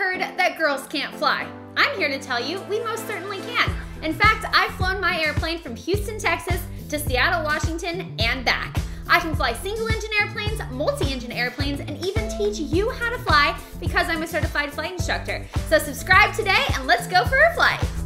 heard that girls can't fly. I'm here to tell you we most certainly can. In fact, I've flown my airplane from Houston, Texas to Seattle, Washington, and back. I can fly single-engine airplanes, multi-engine airplanes, and even teach you how to fly because I'm a certified flight instructor. So subscribe today and let's go for a flight.